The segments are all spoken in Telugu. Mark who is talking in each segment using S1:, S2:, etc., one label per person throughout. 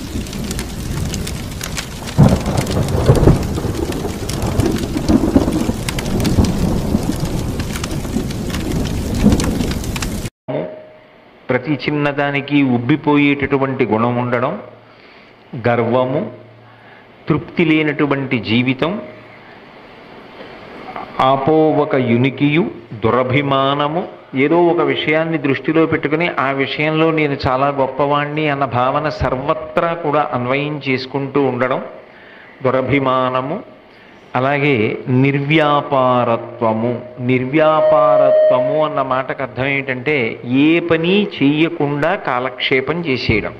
S1: ప్రతి చిన్నదానికి ఉబ్బిపోయేటటువంటి గుణం ఉండడం, గర్వము, తృప్తి లేనటువంటి జీవితం, ఆపోవక యునికియు, దురభిమానము, ఏదో ఒక విషయాన్ని దృష్టిలో పెట్టుకుని ఆ విషయంలో నేను చాలా గొప్పవాణ్ణి అన్న భావన సర్వత్రా కూడా అన్వయం చేసుకుంటూ ఉండడం, దురభిమానము. అలాగే నిర్వ్యాపారత్వము. నిర్వ్యాపారత్వము అన్న మాటకు అర్థం ఏంటంటే ఏ పని చెయ్యకుండా కాలక్షేపం చేసేయడం.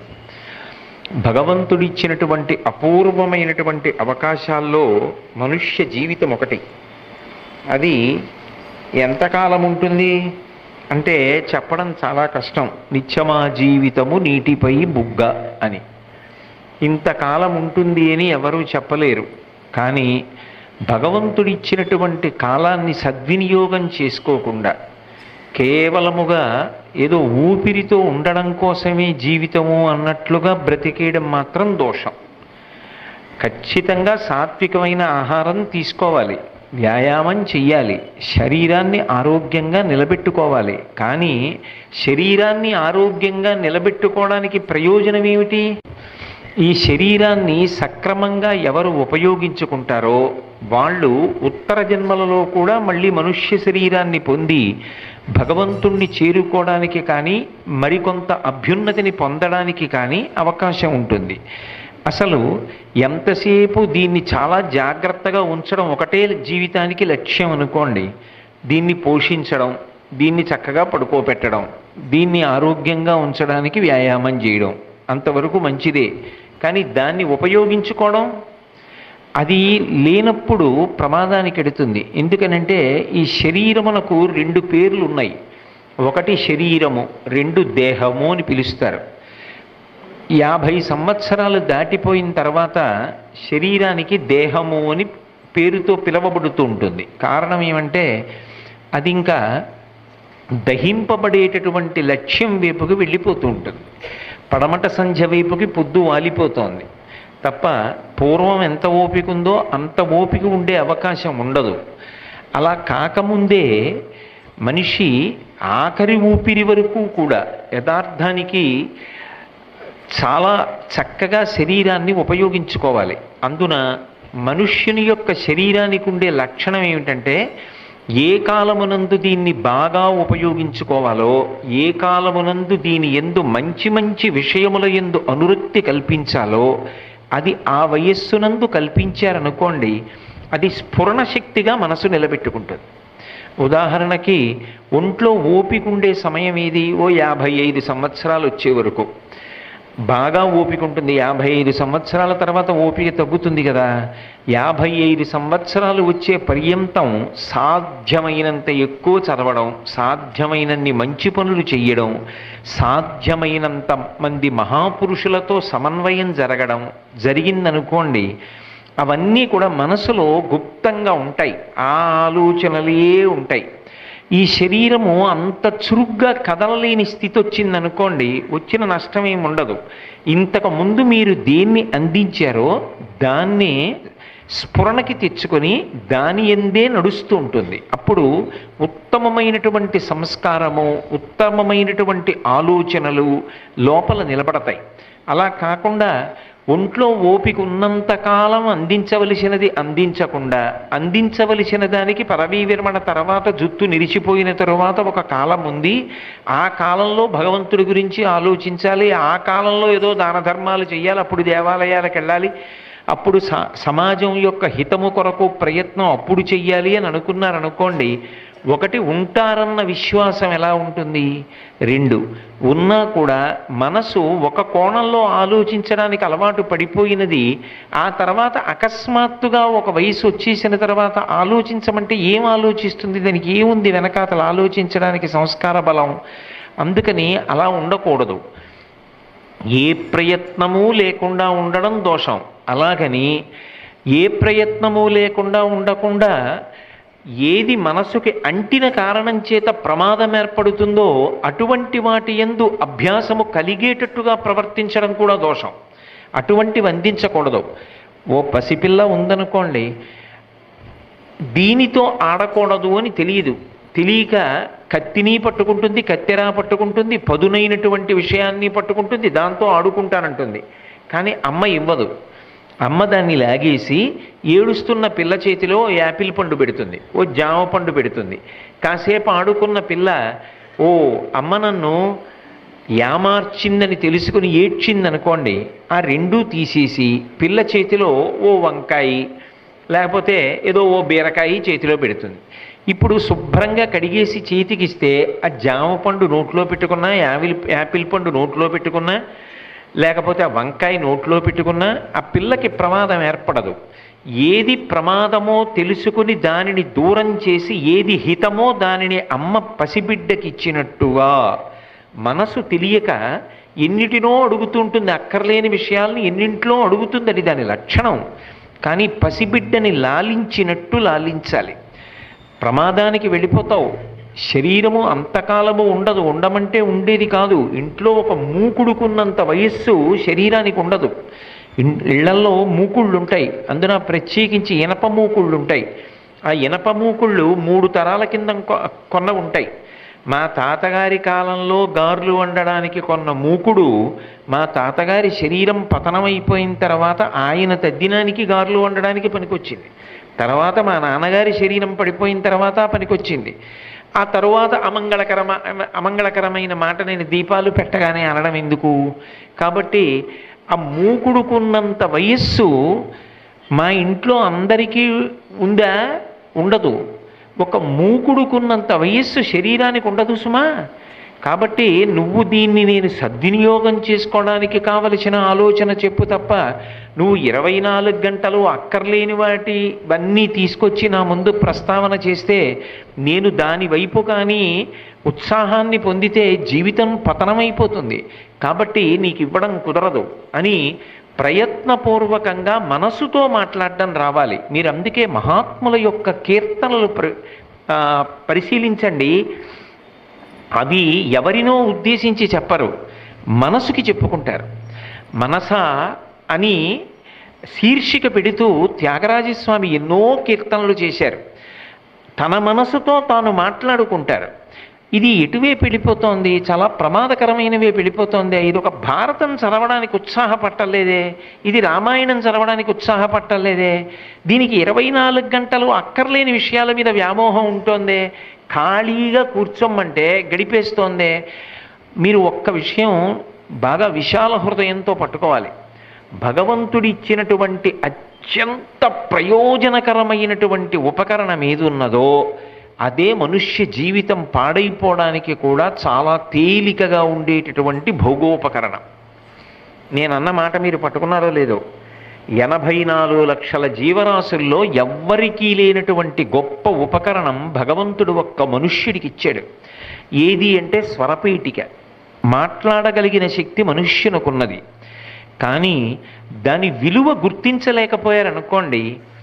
S1: భగవంతుడిచ్చినటువంటి అపూర్వమైనటువంటి అవకాశాల్లో మనుష్య జీవితం ఒకటి. అది ఎంతకాలం ఉంటుంది అంటే చెప్పడం చాలా కష్టం. నిత్యమా జీవితము నీటిపై బుగ్గ అని. ఇంతకాలం ఉంటుంది అని ఎవరూ చెప్పలేరు. కానీ భగవంతుడిచ్చినటువంటి కాలాన్ని సద్వినియోగం చేసుకోకుండా కేవలముగా ఏదో ఊపిరితో ఉండడం కోసమే జీవితము అన్నట్లుగా బ్రతికేయడం మాత్రం దోషం. ఖచ్చితంగా సాత్వికమైన ఆహారం తీసుకోవాలి, వ్యాయామం చెయ్యాలి, శరీరాన్ని ఆరోగ్యంగా నిలబెట్టుకోవాలి. కానీ శరీరాన్ని ఆరోగ్యంగా నిలబెట్టుకోవడానికి ప్రయోజనం ఏమిటి? ఈ శరీరాన్ని సక్రమంగా ఎవరు ఉపయోగించుకుంటారో వాళ్ళు ఉత్తర జన్మలలో కూడా మళ్ళీ మనుష్య శరీరాన్ని పొంది భగవంతుణ్ణి చేరుకోవడానికి కానీ మరికొంత అభ్యున్నతిని పొందడానికి కానీ అవకాశం ఉంటుంది. అసలు ఎంతసేపు దీన్ని చాలా జాగ్రత్తగా ఉంచడం ఒకటే జీవితానికి లక్ష్యం అనుకోండి. దీన్ని పోషించడం, దీన్ని చక్కగా పడుకోబెట్టడం, దీన్ని ఆరోగ్యంగా ఉంచడానికి వ్యాయామం చేయడం అంతవరకు మంచిదే. కానీ దాన్ని ఉపయోగించుకోవడం అది లేనప్పుడు ప్రమాదానికి ఎడుతుంది. ఎందుకనంటే ఈ శరీరమునకు రెండు పేర్లు ఉన్నాయి. ఒకటి శరీరము, రెండు దేహము అని పిలుస్తారు. 50 సంవత్సరాలు దాటిపోయిన తర్వాత శరీరానికి దేహము అని పేరుతో పిలవబడుతూ ఉంటుంది. కారణం ఏమంటే అది ఇంకా దహింపబడేటటువంటి లక్ష్యం వైపుకి వెళ్ళిపోతూ ఉంటుంది. పడమట సంధ్య వైపుకి పొద్దు వాలిపోతోంది తప్ప పూర్వం ఎంత ఓపిక ఉందో అంత ఓపిక ఉండే అవకాశం ఉండదు. అలా కాకముందే మనిషి ఆఖరి ఊపిరి వరకు కూడా యథార్థానికి చాలా చక్కగా శరీరాన్ని ఉపయోగించుకోవాలి. అందున మనుష్యుని యొక్క శరీరానికి ఉండే లక్షణం ఏమిటంటే ఏ కాలమునందు దీన్ని బాగా ఉపయోగించుకోవాలో, ఏ కాలమునందు దీని యందు మంచి మంచి విషయముల యందు అనురక్తి కల్పించాలో అది ఆ వయస్సునందు కల్పించారనుకోండి, అది స్ఫురణ శక్తిగా మనసు నిలబెట్టుకుంటుంది. ఉదాహరణకి ఒంట్లో ఓపిక ఉండే సమయం ఏది? ఓ 55 సంవత్సరాలు వచ్చే వరకు బాగా ఓపిక ఉంటుంది. 55 సంవత్సరాల తర్వాత ఓపిక తగ్గుతుంది కదా. 55 సంవత్సరాలు వచ్చే పర్యంతం సాధ్యమైనంత ఎక్కువ చదవడం, సాధ్యమైనన్ని మంచి పనులు చెయ్యడం, సాధ్యమైనంత మంది మహాపురుషులతో సమన్వయం జరిగిందనుకోండి, అవన్నీ కూడా మనసులో గుప్తంగా ఉంటాయి. ఆ ఆలోచనలే ఉంటాయి. ఈ శరీరము అంత చురుగ్గా కదలలేని స్థితి వచ్చిందనుకోండి, వచ్చిన నష్టం ఏమి ఉండదు. ఇంతకు ముందు మీరు దేన్ని అందించారో దాన్నే స్ఫురణకి తెచ్చుకొని దాని ఎందే నడుస్తూ ఉంటుంది. అప్పుడు ఉత్తమమైనటువంటి సంస్కారము, ఉత్తమమైనటువంటి ఆలోచనలు లోపల నిలబడతాయి. అలా కాకుండా ఒంట్లో ఓపిక ఉన్నంతకాలం అందించవలసినది అందించకుండా, అందించవలసిన దానికి పదవీ విరమణ తర్వాత జుత్తు నిలిచిపోయిన తరువాత ఒక కాలం ఉంది, ఆ కాలంలో భగవంతుడి గురించి ఆలోచించాలి, ఆ కాలంలో ఏదో దాన ధర్మాలు చేయాలి, అప్పుడు దేవాలయాలకు వెళ్ళాలి, అప్పుడు సమాజం యొక్క హితము కొరకు ప్రయత్నం అప్పుడు చెయ్యాలి అని అనుకున్నారనుకోండి, ఒకటి ఉంటారన్న విశ్వాసం ఎలా ఉంటుంది? రెండు ఉన్నా కూడా మనసు ఒక కోణంలో ఆలోచించడానికి అలవాటు పడిపోయినది. ఆ తర్వాత అకస్మాత్తుగా ఒక వయసు వచ్చేసిన తర్వాత ఆలోచించమంటే ఏం ఆలోచిస్తుంది? దానికి ఏముంది వెనకాతలు ఆలోచించడానికి? సంస్కార బలం. అందుకని అలా ఉండకూడదు. ఏ ప్రయత్నము లేకుండా ఉండడం దోషం. అలాగని ఏ ప్రయత్నము లేకుండా ఉండకుండా ఏది మనసుకి అంటిన కారణం చేత ప్రమాదం ఏర్పడుతుందో అటువంటి వాటి యందు అభ్యాసము కలిగేటట్టుగా ప్రవర్తించడం కూడా దోషం. అటువంటివి అందించకూడదు. ఓ పసిపిల్ల ఉందనుకోండి, దీనితో ఆడకూడదు అని తెలియక కత్తిని పట్టుకుంటుంది, కత్తెరా పట్టుకుంటుంది, పదునైనటువంటి విషయాన్ని పట్టుకుంటుంది, దాంతో ఆడుకుంటానంటుంది. కానీ అమ్మ ఇవ్వదు. అమ్మ దాన్ని లాగేసి ఏడుస్తున్న పిల్ల చేతిలో యాపిల్ పండు పెడుతుంది, ఓ జామ పండు పెడుతుంది. కాసేపు ఆడుకున్న పిల్ల ఓ అమ్మ నన్ను యామార్చిందని తెలుసుకుని ఏడ్చిందనుకోండి, ఆ రెండూ తీసేసి పిల్ల చేతిలో ఓ వంకాయ లేకపోతే ఏదో ఓ బీరకాయ చేతిలో పెడుతుంది. ఇప్పుడు శుభ్రంగా కడిగేసి చేతికిస్తే ఆ జామ పండు నోట్లో పెట్టుకున్నా, యాపిల్ పండు నోట్లో పెట్టుకున్నా, లేకపోతే ఆ వంకాయ నోట్లో పెట్టుకున్నా ఆ పిల్లకి ప్రమాదం ఏర్పడదు. ఏది ప్రమాదమో తెలుసుకుని దానిని దూరం చేసి ఏది హితమో దానిని అమ్మ పసిబిడ్డకి ఇచ్చినట్టుగా మనసు తెలియక ఎన్నిటినో అడుగుతుంటుంది, అక్కర్లేని విషయాల్ని ఎన్నింట్లో అడుగుతుంది, అది దాని లక్షణం. కానీ పసిబిడ్డని లాలించినట్టు లాలించాలి. ప్రమాదానికి వెళ్ళిపోతావు, శరీరము అంతకాలము ఉండదు, ఉండమంటే ఉండేది కాదు. ఇంట్లో ఒక మూకుడుకున్నంత వయస్సు శరీరానికి ఉండదు. ఇళ్లల్లో మూకుళ్ళు ఉంటాయి, అందున ప్రత్యేకించి ఇనప మూకుళ్ళు ఉంటాయి. ఆ ఇనప మూకుళ్ళు 3 తరాల కింద కొన్న ఉంటాయి. మా తాతగారి కాలంలో గార్లు వండడానికి కొన్న మూకుడు మా తాతగారి శరీరం పతనమైపోయిన తర్వాత ఆయన తద్దినానికి గార్లు వండడానికి పనికొచ్చింది. తర్వాత మా నాన్నగారి శరీరం పడిపోయిన తర్వాత పనికొచ్చింది. ఆ తరువాత అమంగళకరమైన మాట నేను దీపాలు పెట్టగానే అనడం ఎందుకు? కాబట్టి ఆ మూకుడుకున్నంత వయస్సు మా ఇంట్లో అందరికీ ఉందా? ఉండదు. ఒక మూకుడుకున్నంత వయస్సు శరీరానికి ఉండదు సుమా. కాబట్టి నువ్వు దీన్ని నేను సద్వినియోగం చేసుకోవడానికి కావలసిన ఆలోచన చెప్పు తప్ప నువ్వు 24 గంటలు అక్కర్లేని వాటివన్నీ తీసుకొచ్చి నా ముందు ప్రస్తావన చేస్తే నేను దాని వైపు కానీ ఉత్సాహాన్ని పొందితే జీవితం పతనమైపోతుంది. కాబట్టి నీకు ఇవ్వడం కుదరదు అని ప్రయత్నపూర్వకంగా మనసుతో మాట్లాడడం రావాలి. మీరు అందుకే మహాత్ముల యొక్క కీర్తనలు పరిశీలించండి. అవి ఎవరినో ఉద్దేశించి చెప్పరు, మనసుకి చెప్పుకుంటారు. మనస అని శీర్షిక పెడుతూ త్యాగరాజస్వామి ఎన్నో కీర్తనలు చేశారు. తన మనసుతో తాను మాట్లాడుకుంటారు. ఇది ఎటువైపు వెళ్ళిపోతోంది? చాలా ప్రమాదకరమైనవే వెళ్ళిపోతోంది. ఇది ఒక భారతం చదవడానికి ఉత్సాహపట్టలేదే, ఇది రామాయణం చదవడానికి ఉత్సాహపట్టలేదే, దీనికి 24 గంటలు అక్కర్లేని విషయాల మీద వ్యామోహం ఉంటోందే, ఖాళీగా కూర్చోమ్మంటే గడిపేస్తోందే. మీరు ఒక్క విషయం బాగా విశాల హృదయంతో పట్టుకోవాలి. భగవంతుడిచ్చినటువంటి అత్యంత ప్రయోజనకరమైనటువంటి ఉపకరణం ఏది ఉన్నదో అదే మనుష్య జీవితం పాడైపోవడానికి కూడా చాలా తేలికగా ఉండేటటువంటి భోగోపకరణం. నేను అన్న మాట మీరు పట్టుకున్నారో లేదో, 84 లక్షల జీవరాశుల్లో ఎవ్వరికీ లేనటువంటి గొప్ప ఉపకరణం భగవంతుడు ఒక్క మనుష్యుడికి ఇచ్చాడు. ఏది అంటే స్వరపీఠిక. మాట్లాడగలిగిన శక్తి మనుష్యునకున్నది. కానీ దాని విలువ గుర్తించలేకపోయారనుకోండి,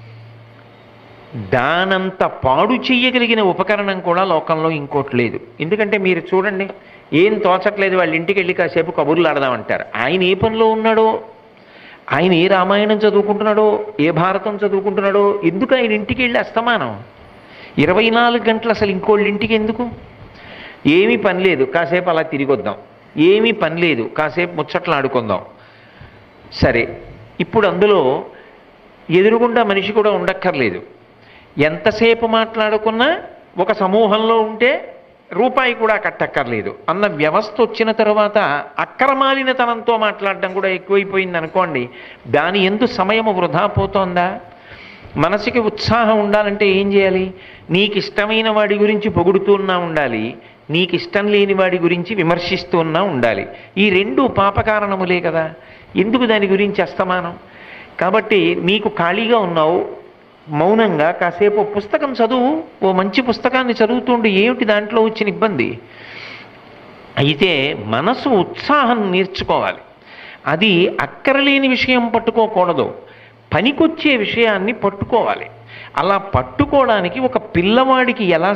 S1: దానంత పాడు చెయ్యగలిగిన ఉపకరణం కూడా లోకంలో ఇంకోటి లేదు. ఎందుకంటే మీరు చూడండి, ఏం తోచట్లేదు, వాళ్ళ ఇంటికి వెళ్ళి కాసేపు కబుర్లు ఆడదామంటారు. ఆయన ఏ పనిలో ఉన్నాడో, ఆయన ఏ రామాయణం చదువుకుంటున్నాడో, ఏ భారతం చదువుకుంటున్నాడో, ఎందుకు ఆయన ఇంటికి వెళ్ళి అస్తమానం 24 గంటలు అసలు ఇంకోళ్ళ ఇంటికి ఎందుకు? ఏమీ పని లేదు, కాసేపు అలా తిరిగి వద్దాం. ఏమీ పని లేదు, కాసేపు ముచ్చట్లు ఆడుకుందాం. సరే, ఇప్పుడు అందులో ఎదురుగుండా మనిషి కూడా ఉండక్కర్లేదు. ఎంతసేపు మాట్లాడుకున్నా ఒక సమూహంలో ఉంటే రూపాయి కూడా కట్టక్కర్లేదు అన్న వ్యవస్థ వచ్చిన తర్వాత అక్రమాలినతనంతో మాట్లాడడం కూడా ఎక్కువైపోయింది అనుకోండి. దాని ఎందు సమయము వృధా పోతోందా? మనసుకి ఉత్సాహం ఉండాలంటే ఏం చేయాలి? నీకు ఇష్టమైన వాడి గురించి పొగుడుతున్నా ఉండాలి, నీకు ఇష్టం లేని వాడి గురించి విమర్శిస్తున్నా ఉండాలి. ఈ రెండు పాపకారణములే కదా. ఎందుకు దాని గురించి అస్తమానం? కాబట్టి నీకు ఖాళీగా ఉన్నావు, మౌనంగా కాసేపు పుస్తకం చదువు. ఓ మంచి పుస్తకాన్ని చదువుతుండే ఏమిటి దాంట్లో వచ్చిన ఇబ్బంది? అయితే మనసు ఉత్సాహం నేర్చుకోవాలి. అది అక్కరలేని విషయం పట్టుకోకూడదు, పనికొచ్చే విషయాన్ని పట్టుకోవాలి. అలా పట్టుకోవడానికి ఒక పిల్లవాడికి ఎలా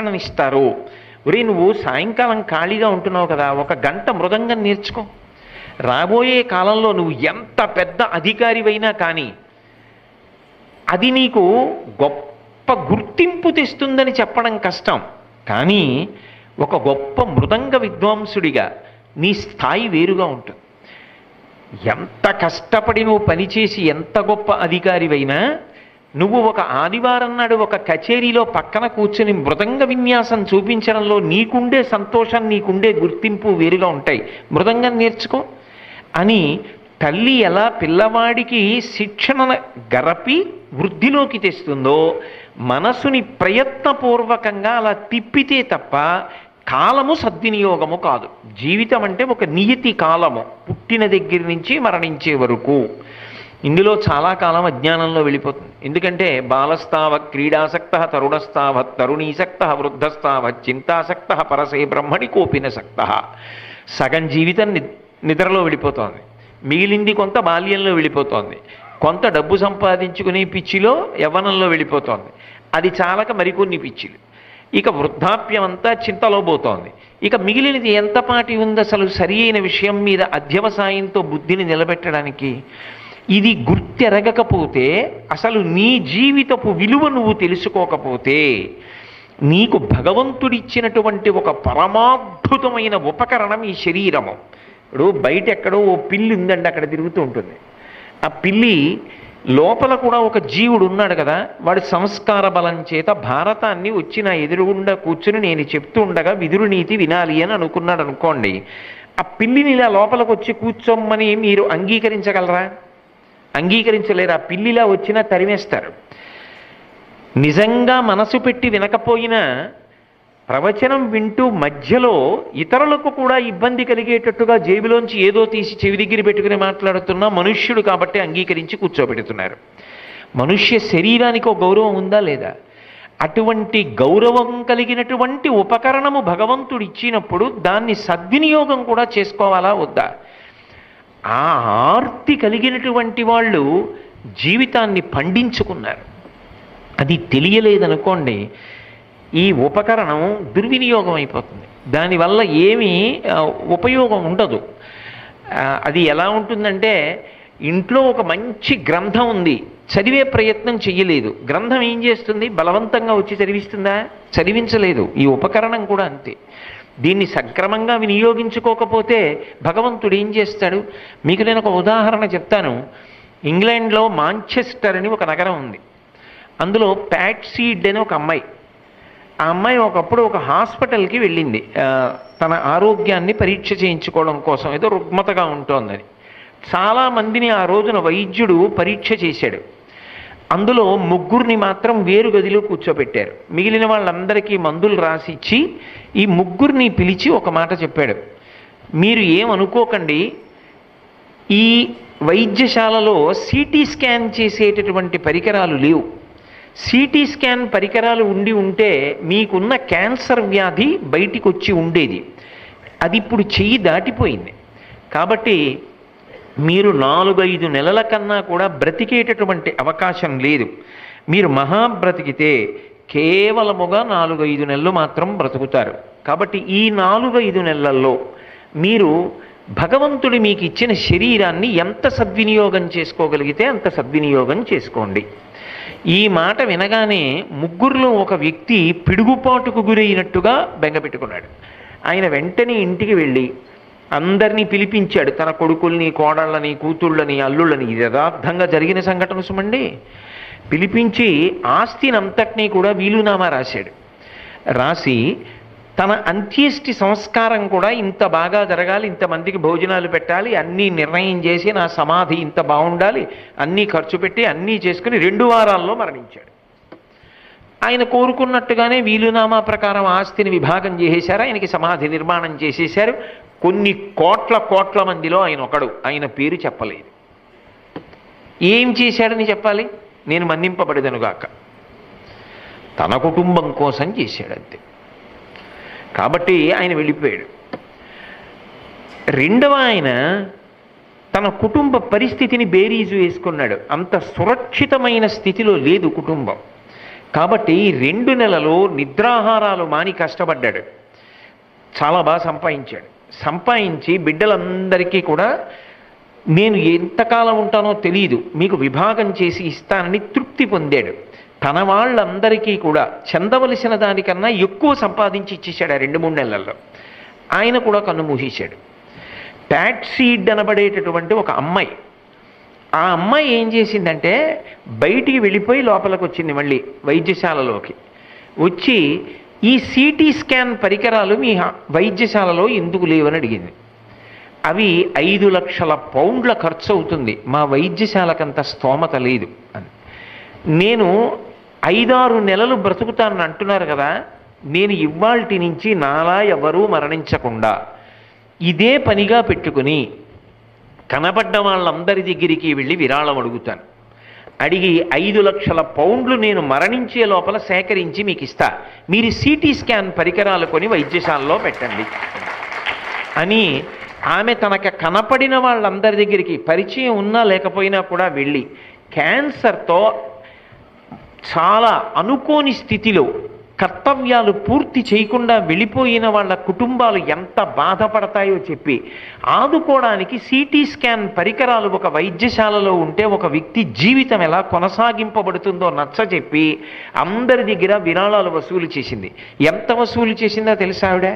S1: శిక్షణనిస్తారో, ఒరే నువ్వు సాయంకాలం ఖాళీగా ఉంటున్నావు కదా, 1 గంట మృదంగం నేర్చుకో. రాబోయే కాలంలో నువ్వు ఎంత పెద్ద అధికారివైనా కానీ అది నీకు గొప్ప గుర్తింపు తెస్తుందని చెప్పడం కష్టం. కానీ ఒక గొప్ప మృదంగ విద్వాంసుడిగా నీ స్థాయి వేరుగా ఉంటుంది. ఎంత కష్టపడి నువ్వు పనిచేసి ఎంత గొప్ప అధికారివైనా నువ్వు ఒక ఆదివారం నాడు ఒక కచేరీలో పక్కన కూర్చుని మృదంగ విన్యాసం చూపించడంలో నీకుండే సంతోషం, నీకుండే గుర్తింపు వేరుగా ఉంటాయి. మృదంగం నేర్చుకో అని తల్లి ఎలా పిల్లవాడికి శిక్షణ గరపి వృద్ధిలోకి తెస్తుందో మనసుని ప్రయత్నపూర్వకంగా అలా తిప్పితే తప్ప కాలము సద్వినియోగము కాదు. జీవితం అంటే ఒక నియతి కాలము, పుట్టిన దగ్గర నుంచి మరణించే వరకు. ఇందులో చాలా కాలం అజ్ఞానంలో వెళ్ళిపోతుంది. ఎందుకంటే బాలస్తావ క్రీడాసక్త తరుణస్తావ తరుణీసక్త వృద్ధస్తావ చింతాసక్త పరసే బ్రహ్మణి కోపినసక్త. సగం జీవితం నిద్రలో వెళ్ళిపోతోంది, మిగిలింది కొంత బాల్యంలో వెళ్ళిపోతోంది, కొంత డబ్బు సంపాదించుకునే పిచ్చిలో యవ్వనంలో వెళ్ళిపోతోంది, అది చాలక మరికొన్ని పిచ్చిలు, ఇక వృద్ధాప్యం అంతా చింతలో పోతోంది. ఇక మిగిలినది ఎంతపాటి ఉంది అసలు సరి అయిన విషయం మీద అధ్యవసాయంతో బుద్ధిని నిలబెట్టడానికి? ఇది గుర్తెరగకపోతే, అసలు నీ జీవితపు విలువ నువ్వు తెలుసుకోకపోతే, నీకు భగవంతుడిచ్చినటువంటి ఒక పరమాద్భుతమైన ఉపకరణం ఈ శరీరము. ఇప్పుడు బయట ఎక్కడో ఓ పిల్లి ఉందండి, అక్కడ తిరుగుతూ ఉంటుంది. ఆ పిల్లి లోపల కూడా ఒక జీవుడు ఉన్నాడు కదా, వాడి సంస్కార బలం చేత భారతాన్ని వచ్చి నా ఎదురుగుండా కూర్చుని నేను చెప్తూ ఉండగా విదురు నీతి వినాలి అని అనుకున్నాడు అనుకోండి. ఆ పిల్లిని ఇలా లోపలికి వచ్చి కూర్చోమ్మని మీరు అంగీకరించగలరా? అంగీకరించలేరు. ఆ పిల్లిలా వచ్చినా తరిమేస్తారు. నిజంగా మనసు పెట్టి వినకపోయినా ప్రవచనం వింటూ మధ్యలో ఇతరులకు కూడా ఇబ్బంది కలిగేటట్టుగా జేబులోంచి ఏదో తీసి చెవి దగ్గర పెట్టుకుని మాట్లాడుతున్న మనుష్యుడు కాబట్టి అంగీకరించి కూర్చోబెడుతున్నారు. మనుష్య శరీరానికి ఒక గౌరవం ఉందా లేదా? అటువంటి గౌరవం కలిగినటువంటి ఉపకరణము భగవంతుడు ఇచ్చినప్పుడు దాన్ని సద్వినియోగం కూడా చేసుకోవాలా వద్దా? ఆ ఆర్తి కలిగినటువంటి వాళ్ళు జీవితాన్ని పండించుకున్నారు. అది తెలియలేదనుకోండి, ఈ ఉపకరణం దుర్వినియోగం అయిపోతుంది, దానివల్ల ఏమీ ఉపయోగం ఉండదు. అది ఎలా ఉంటుందంటే, ఇంట్లో ఒక మంచి గ్రంథం ఉంది, చదివే ప్రయత్నం చెయ్యలేదు, గ్రంథం ఏం చేస్తుంది? బలవంతంగా వచ్చి చదివిస్తుందా? చదివించలేదు. ఈ ఉపకరణం కూడా అంతే. దీన్ని సక్రమంగా వినియోగించుకోకపోతే భగవంతుడు ఏం చేస్తాడు? మీకు నేను ఒక ఉదాహరణ చెప్తాను. ఇంగ్లాండ్లో మాంచెస్టర్ అని ఒక నగరం ఉంది. అందులో ప్యాట్సీడ్ అని ఒక అమ్మాయి, ఆ అమ్మాయి ఒకప్పుడు ఒక హాస్పిటల్కి వెళ్ళింది తన ఆరోగ్యాన్ని పరీక్ష చేయించుకోవడం కోసం. ఏదో రుగ్మతగా ఉంటోందని చాలామందిని ఆ రోజున వైద్యుడు పరీక్ష చేశాడు. అందులో ముగ్గురిని మాత్రం వేరు గదిలో కూర్చోబెట్టారు. మిగిలిన వాళ్ళందరికీ మందులు రాసిచ్చి ఈ ముగ్గురిని పిలిచి ఒక మాట చెప్పాడు. మీరు ఏమనుకోకండి, ఈ వైద్యశాలలో సిటీ స్కాన్ చేసేటటువంటి పరికరాలు లేవు. సిటీ స్కాన్ పరికరాలు ఉండి ఉంటే మీకున్న క్యాన్సర్ వ్యాధి బయటికి వచ్చి ఉండేది. అది ఇప్పుడు చెయ్యి దాటిపోయింది. కాబట్టి మీరు 4-5 నెలల కన్నా కూడా బ్రతికేటటువంటి అవకాశం లేదు. మీరు మహాబ్రతికితే కేవలముగా 4-5 నెలలు మాత్రం బ్రతుకుతారు. కాబట్టి ఈ 4-5 నెలల్లో మీరు భగవంతుడు మీకు ఇచ్చిన శరీరాన్ని ఎంత సద్వినియోగం చేసుకోగలిగితే అంత సద్వినియోగం చేసుకోండి. ఈ మాట వినగానే ముగ్గురులో ఒక వ్యక్తి పిడుగుపాటుకు గురైనట్టుగా బెంగపెట్టుకున్నాడు. ఆయన వెంటనే ఇంటికి వెళ్ళి అందరినీ పిలిపించాడు. తన కొడుకుల్ని, కోడళ్ళని, కూతుళ్ళని, అల్లుళ్ళని. ఇది యథార్థంగా జరిగిన సంఘటన సుమండి. పిలిపించి ఆస్తిని అంతటినీ కూడా వీలునామా రాశాడు. రాసి తన అంత్యేష్టి సంస్కారం కూడా ఇంత బాగా జరగాలి, ఇంతమందికి భోజనాలు పెట్టాలి, అన్నీ నిర్ణయం చేసి నా సమాధి ఇంత బాగుండాలి, అన్నీ ఖర్చు పెట్టి అన్నీ చేసుకుని 2 వారాల్లో మరణించాడు. ఆయన కోరుకున్నట్టుగానే వీలునామా ప్రకారం ఆస్తిని విభాగం చేసేశారు. ఆయనకి సమాధి నిర్మాణం చేసేశారు. కొన్ని కోట్ల మందిలో ఆయన ఒకడు. ఆయన పేరు చెప్పలేదు. ఏం చేశాడని చెప్పాలి? నేను మన్నింపబడదనుగాక. తన కుటుంబం కోసం చేశాడంతే. కాబట్టి ఆయన వెళ్ళిపోయాడు. రెండవ ఆయన తన కుటుంబ పరిస్థితిని బేరీజు వేసుకున్నాడు. అంత సురక్షితమైన స్థితిలో లేదు కుటుంబం. కాబట్టి 2 నెలలు నిద్రాహారాలు మాని కష్టపడ్డాడు. చాలా బాగా సంపాదించాడు. సంపాదించి బిడ్డలందరికీ కూడా నేను ఎంతకాలం ఉంటానో తెలియదు, మీకు విభాగం చేసి ఇస్తానని తృప్తి పొందాడు. తన వాళ్ళందరికీ కూడా చెందవలసిన దానికన్నా ఎక్కువ సంపాదించి ఇచ్చేసాడు ఆ 2-3 నెలల్లో. ఆయన కూడా కన్ను మూసేశాడు. ట్యాక్సీడ్ అనబడేటటువంటి ఒక అమ్మాయి, ఆ అమ్మాయి ఏం చేసిందంటే బయటికి వెళ్ళిపోయి లోపలికి వచ్చింది, మళ్ళీ వైద్యశాలలోకి వచ్చి ఈ సిటీ స్కాన్ పరికరాలు మీ వైద్యశాలలో ఎందుకు లేవని అడిగింది. అవి 5 లక్షల పౌండ్ల ఖర్చు అవుతుంది, మా వైద్యశాలకంత స్తోమత లేదు అని. నేను 5-6 నెలలు బ్రతుకుతానని అంటున్నారు కదా, నేను ఇవాల్టి నుంచి నాలా ఎవరూ మరణించకుండా ఇదే పనిగా పెట్టుకుని కనబడ్డ వాళ్ళందరి దగ్గరికి వెళ్ళి విరాళం అడుగుతాను. అడిగి 5 లక్షల పౌండ్లు నేను మరణించే లోపల సేకరించి మీకు ఇస్తా, మీరు సిటీ స్కాన్ పరికరాలు కొని వైద్యశాలలో పెట్టండి అని ఆమె తనకు కనపడిన వాళ్ళందరి దగ్గరికి పరిచయం ఉన్నా లేకపోయినా కూడా వెళ్ళి క్యాన్సర్తో చాలా అనుకోని స్థితిలో కర్తవ్యాలు పూర్తి చేయకుండా వెళ్ళిపోయిన వాళ్ళ కుటుంబాలు ఎంత బాధపడతాయో చెప్పి ఆదుకోవడానికి సిటీ స్కాన్ పరికరాలు ఒక వైద్యశాలలో ఉంటే ఒక వ్యక్తి జీవితం ఎలా కొనసాగింపబడుతుందో నచ్చచెప్పి అందరి దగ్గర విరాళాలు వసూలు చేసింది. ఎంత వసూలు చేసిందో తెలుసా ఆవిడ?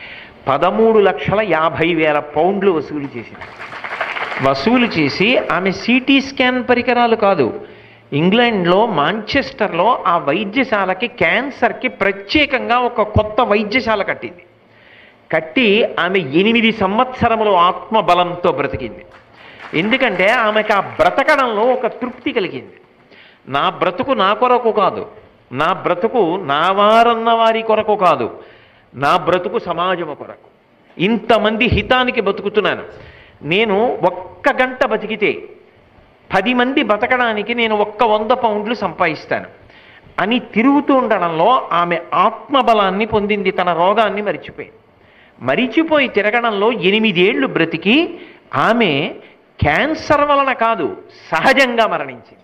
S1: 13,50,000 పౌండ్లు వసూలు చేసింది. వసూలు చేసి ఆమె సిటీ స్కాన్ పరికరాలు కాదు, ఇంగ్లాండ్లో మాంచెస్టర్లో ఆ వైద్యశాలకి క్యాన్సర్కి ప్రత్యేకంగా ఒక కొత్త వైద్యశాల కట్టింది. కట్టి ఆమె 8 సంవత్సరములు ఆత్మబలంతో బ్రతికింది. ఎందుకంటే ఆమెకు ఆ బ్రతకడంలో ఒక తృప్తి కలిగింది. నా బ్రతుకు నా కొరకు కాదు, నా బ్రతుకు నా వారన్న వారి కొరకు కాదు, నా బ్రతుకు సమాజము కొరకు, ఇంతమంది హితానికి బతుకుతున్నాను. నేను 1 గంట బతికితే 10 మంది బతకడానికి నేను 100 పౌండ్లు సంపాదిస్తాను అని తిరుగుతూ ఉండడంలో ఆమె ఆత్మబలాన్ని పొందింది. తన రోగాన్ని మరిచిపోయి తిరగడంలో 8 ఏళ్ళు బ్రతికి ఆమె క్యాన్సర్ వలన కాదు సహజంగా మరణించింది.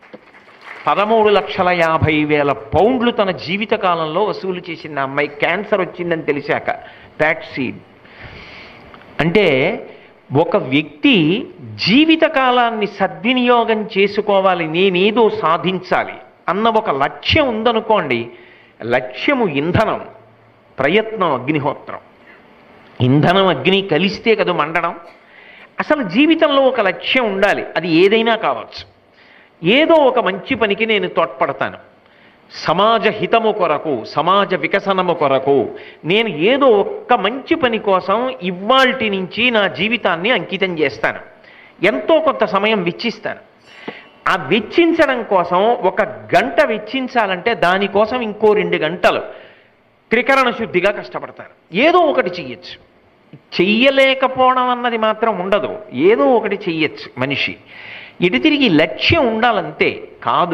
S1: 13,50,000 పౌండ్లు తన జీవితకాలంలో వసూలు చేసింది ఆ అమ్మాయి, క్యాన్సర్ వచ్చిందని తెలిసాక. ట్యాక్సీడ్ అంటే ఒక వ్యక్తి జీవితకాలాన్ని సద్వినియోగం చేసుకోవాలి, నేనేదో సాధించాలి అన్న ఒక లక్ష్యం ఉందనుకోండి. లక్ష్యము ఇంధనం, ప్రయత్నం అగ్నిహోత్రం. ఇంధనం అగ్ని కలిస్తే కదా మండడం. అసలు జీవితంలో ఒక లక్ష్యం ఉండాలి, అది ఏదైనా కావచ్చు. ఏదో ఒక మంచి పనికి నేను తోడ్పడతాను, సమాజ హితము కొరకు, సమాజ వికసనము కొరకు నేను ఏదో ఒక్క మంచి పని కోసం ఇవాల్టి నుంచి నా జీవితాన్ని అంకితం చేస్తాను, ఎంతో కొంత సమయం వెచ్చిస్తాను. ఆ వెచ్చించడం కోసం 1 గంట వెచ్చించాలంటే దానికోసం ఇంకో 2 గంటలు త్రికరణ శుద్ధిగా కష్టపడతాను. ఏదో ఒకటి చెయ్యొచ్చు, చెయ్యలేకపోవడం అన్నది మాత్రం ఉండదు, ఏదో ఒకటి చెయ్యొచ్చు మనిషి. ఇటు తిరిగి లక్ష్యం ఉండాలంతే. కాదు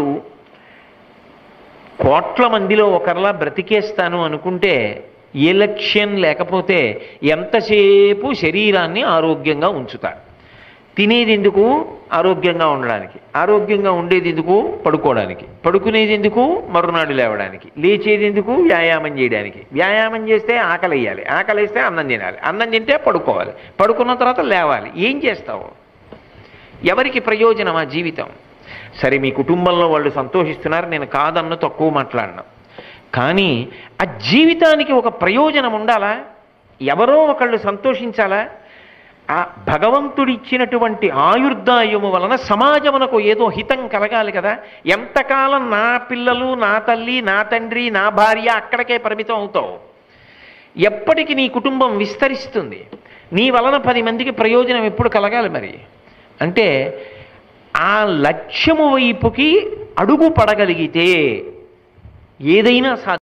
S1: కోట్ల మందిలో ఒకరిలా బ్రతికేస్తాను అనుకుంటే ఏ లక్ష్యం లేకపోతే ఎంతసేపు శరీరాన్ని ఆరోగ్యంగా ఉంచుతారు. తినేది ఎందుకు? ఆరోగ్యంగా ఉండడానికి. ఆరోగ్యంగా ఉండేది ఎందుకు? పడుకోవడానికి. పడుకునేది ఎందుకు? మరునాడు లేవడానికి. లేచేది ఎందుకు? వ్యాయామం చేయడానికి. వ్యాయామం చేస్తే ఆకలి వేయాలి, ఆకలి వేస్తే అన్నం తినాలి, అన్నం తింటే పడుకోవాలి, పడుకున్న తర్వాత లేవాలి. ఏం చేస్తావు? ఎవరికి ప్రయోజనం ఆ జీవితం? సరే, మీ కుటుంబంలో వాళ్ళు సంతోషిస్తున్నారు, నేను కాదన్న తక్కువ మాట్లాడినా, కానీ ఆ జీవితానికి ఒక ప్రయోజనం ఉండాలా? ఎవరో ఒకళ్ళు సంతోషించాలా? ఆ భగవంతుడిచ్చినటువంటి ఆయుర్దాయము వలన సమాజమునకు ఏదో హితం కలగాలి కదా. ఎంతకాలం నా పిల్లలు, నా తల్లి, నా తండ్రి, నా భార్య అక్కడికే పరిమితం అవుతావు? ఎప్పటికీ నీ కుటుంబం విస్తరిస్తుంది. నీ వలన 10 మందికి ప్రయోజనం ఎప్పుడు కలగాలి మరి? అంటే ఆ లక్ష్యము వైపుకి అడుగు పడగలిగితే ఏదైనా